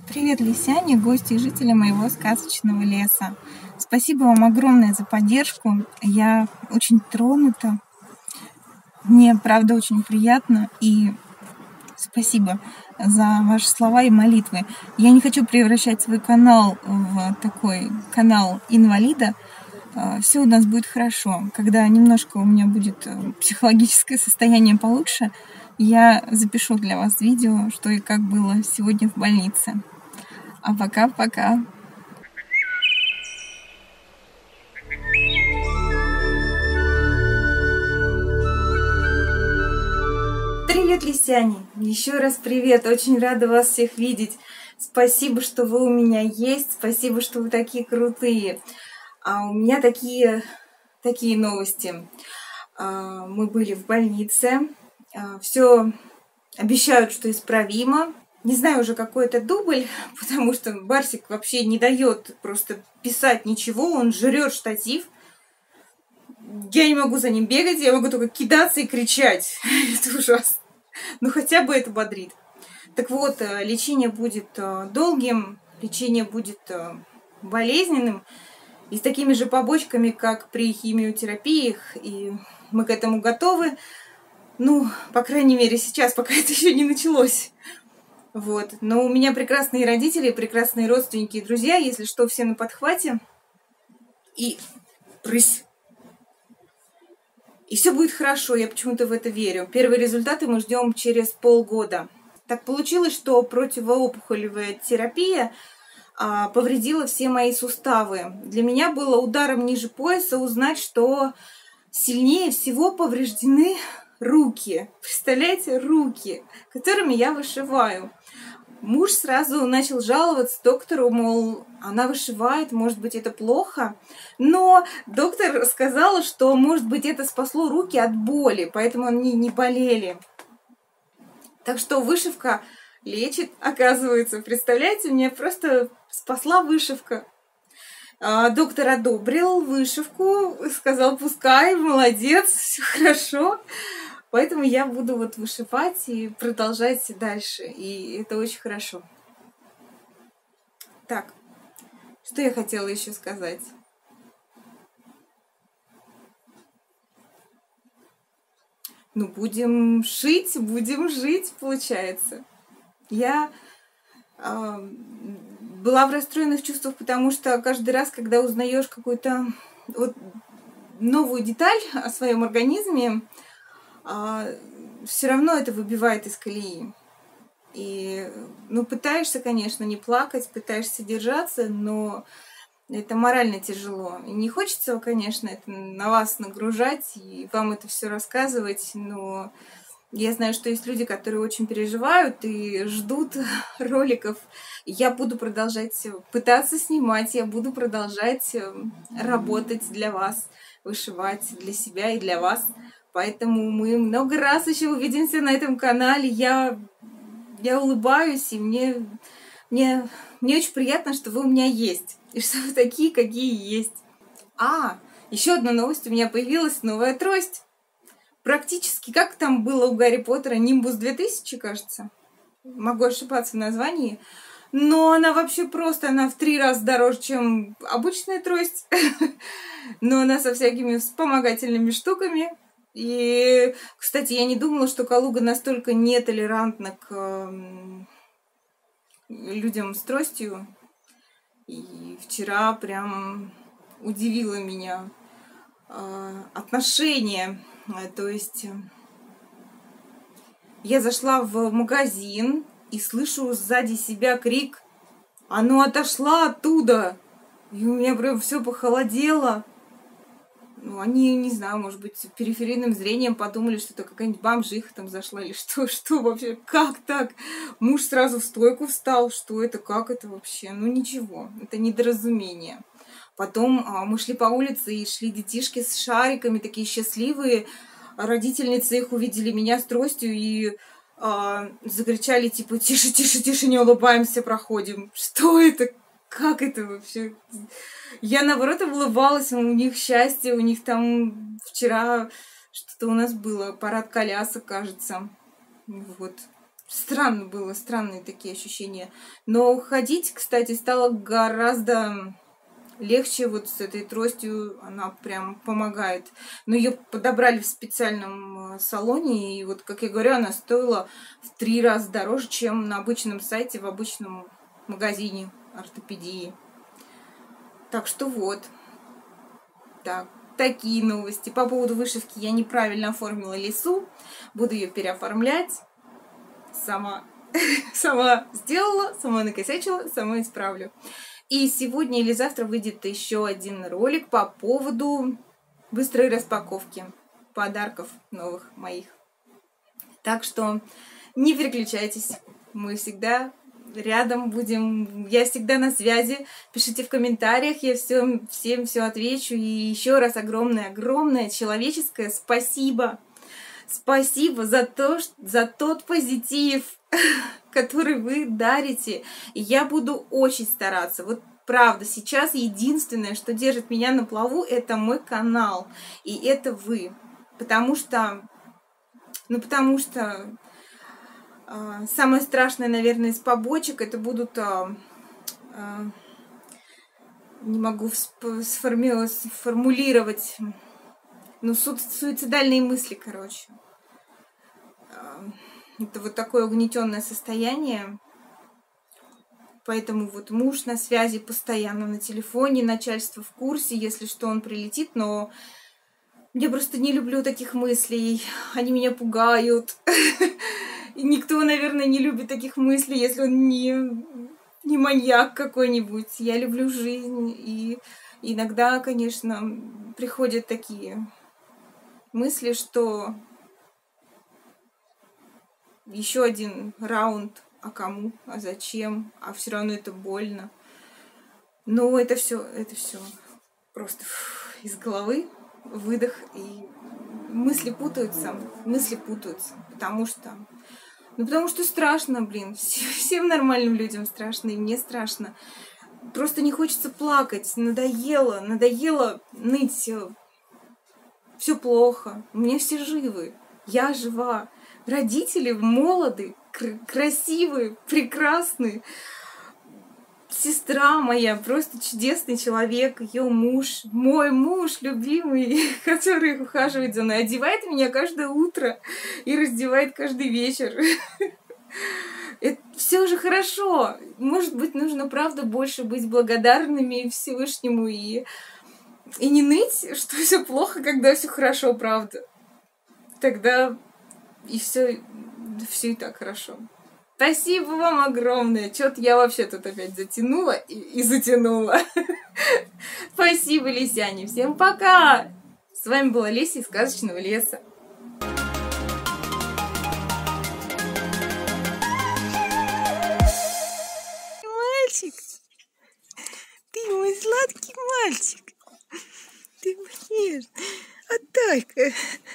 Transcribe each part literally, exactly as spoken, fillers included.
Привет, лисяне, гости и жители моего сказочного леса. Спасибо вам огромное за поддержку. Я очень тронута. Мне, правда, очень приятно. И спасибо за ваши слова и молитвы. Я не хочу превращать свой канал в такой канал инвалида. Все у нас будет хорошо. Когда немножко у меня будет психологическое состояние получше, я запишу для вас видео, что и как было сегодня в больнице. А пока-пока. Привет, лисяне! Еще раз привет! Очень рада вас всех видеть. Спасибо, что вы у меня есть. Спасибо, что вы такие крутые. А у меня такие, такие новости. А, мы были в больнице. А, все обещают, что исправимо. Не знаю уже, какой это дубль, потому что Барсик вообще не дает просто писать ничего, он жрет штатив. Я не могу за ним бегать, я могу только кидаться и кричать. Это ужасно. Но хотя бы это бодрит. Так вот, лечение будет долгим, лечение будет болезненным и с такими же побочками, как при химиотерапиях, и мы к этому готовы. Ну, по крайней мере, сейчас, пока это еще не началось. Вот. Но у меня прекрасные родители, прекрасные родственники и друзья, если что, все на подхвате. И прысь. И все будет хорошо, я почему-то в это верю. Первые результаты мы ждем через полгода. Так получилось, что противоопухолевая терапия а, повредила все мои суставы. Для меня было ударом ниже пояса узнать, что сильнее всего повреждены руки. Представляете, руки, которыми я вышиваю. Муж сразу начал жаловаться доктору, мол, она вышивает, может быть, это плохо. Но доктор сказала, что, может быть, это спасло руки от боли, поэтому они не болели. Так что вышивка лечит, оказывается. Представляете, меня просто спасла вышивка. Доктор одобрил вышивку, сказал, пускай, молодец, все хорошо. Поэтому я буду вот вышивать и продолжать дальше. И это очень хорошо. Так, что я хотела еще сказать? Ну, будем шить, будем жить, получается. Я э, была в расстроенных чувствах, потому что каждый раз, когда узнаешь какую-то вот новую деталь о своем организме, а, все равно это выбивает из колеи. И, ну, пытаешься, конечно, не плакать, пытаешься держаться, но это морально тяжело. И не хочется, конечно, это на вас нагружать и вам это все рассказывать, но я знаю, что есть люди, которые очень переживают и ждут роликов. Я буду продолжать пытаться снимать, я буду продолжать работать для вас, вышивать для себя и для вас. Поэтому мы много раз еще увидимся на этом канале. Я, я улыбаюсь, и мне, мне, мне очень приятно, что вы у меня есть. И что вы такие, какие есть. А, еще одна новость. У меня появилась новая трость. Практически, как там было у Гарри Поттера, Нимбус две тысячи, кажется. Могу ошибаться в названии. Но она вообще просто, она в три раза дороже, чем обычная трость. Но она со всякими вспомогательными штуками. И, кстати, я не думала, что Калуга настолько нетолерантна к людям с тростью. И вчера прям удивило меня отношение. То есть я зашла в магазин и слышу сзади себя крик: «А ну отошла оттуда!» И у меня прям все похолодело. Ну, они, не знаю, может быть, периферийным зрением подумали, что это какая-нибудь бомжиха там зашла или что, что вообще, как так? Муж сразу в стойку встал, что это, как это вообще? Ну, ничего, это недоразумение. Потом а, мы шли по улице, и шли детишки с шариками, такие счастливые. Родительницы их увидели, меня с тростью, и а, закричали, типа, тише, тише, тише, не улыбаемся, проходим. Что это? Как это вообще? Я, наоборот, улыбалась, у них счастье, у них там вчера что-то у нас было, парад колясок, кажется. Вот. странно было, странные такие ощущения. Но ходить, кстати, стало гораздо легче вот с этой тростью, она прям помогает. Но ее подобрали в специальном салоне, и вот, как я говорю, она стоила в три раза дороже, чем на обычном сайте, в обычном магазине ортопедии. Так что вот. Так, такие новости. По поводу вышивки я неправильно оформила лису. Буду ее переоформлять. Сама, сама сделала, сама накосячила, сама исправлю. И сегодня или завтра выйдет еще один ролик по поводу быстрой распаковки подарков новых моих. Так что не переключайтесь. Мы всегда рядом будем. Я всегда на связи. Пишите в комментариях, я всем, всем все отвечу. И еще раз огромное-огромное человеческое спасибо. Спасибо за, то, за тот позитив, который вы дарите. И я буду очень стараться. Вот правда, сейчас единственное, что держит меня на плаву, это мой канал. И это вы. Потому что... Ну, потому что... э, самое страшное, наверное, из побочек, это будут... Э, э, не могу сформи- сформулировать... Ну, су- суицидальные мысли, короче. Это вот такое угнетенное состояние. Поэтому вот муж на связи постоянно на телефоне, начальство в курсе, если что, он прилетит, но я просто не люблю таких мыслей. Они меня пугают. И никто, наверное, не любит таких мыслей, если он не, не маньяк какой-нибудь. Я люблю жизнь. И иногда, конечно, приходят такие мысли, что еще один раунд, а кому, а зачем, а все равно это больно. Но это все, это все просто из головы, выдох, и мысли путаются, мысли путаются, потому что, ну потому что страшно, блин, всем нормальным людям страшно, и мне страшно. Просто не хочется плакать, надоело, надоело ныть, все плохо, у меня все живы, я жива. Родители молоды, кр- красивые, прекрасные. Сестра моя просто чудесный человек, ее муж, мой муж любимый, который ухаживает за мной, одевает меня каждое утро и раздевает каждый вечер. Это все же хорошо. Может быть, нужно, правда, больше быть благодарными Всевышнему и, и не ныть, что все плохо, когда все хорошо, правда. Тогда и все, все и так хорошо. Спасибо вам огромное. Что-то я вообще тут опять затянула и, и затянула. Спасибо, лисяне. Всем пока! С вами была Леся из Сказочного леса. Мальчик! Ты мой сладкий мальчик! Ты мой нежный. Отдай-ка.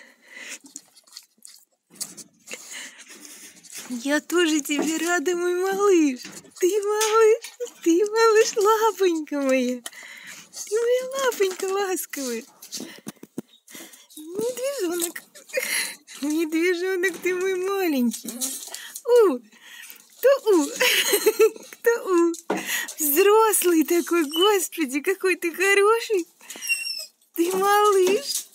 Я тоже тебе рада, мой малыш. Ты малыш, ты малыш, лапонька моя. Ты моя лапонька ласковая. Медвежонок. Медвежонок, ты мой маленький. У, кто у? Кто у? Взрослый такой, господи, какой ты хороший. Ты малыш.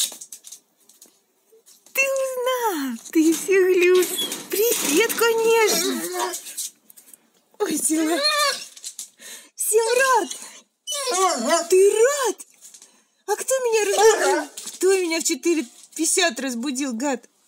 Ты узнал, ты всех любишь. Привет, конечно. Ой, Сила. Всем рад. Ты рад? А кто меня разбудил? Кто меня в четыре пятьдесят разбудил, гад?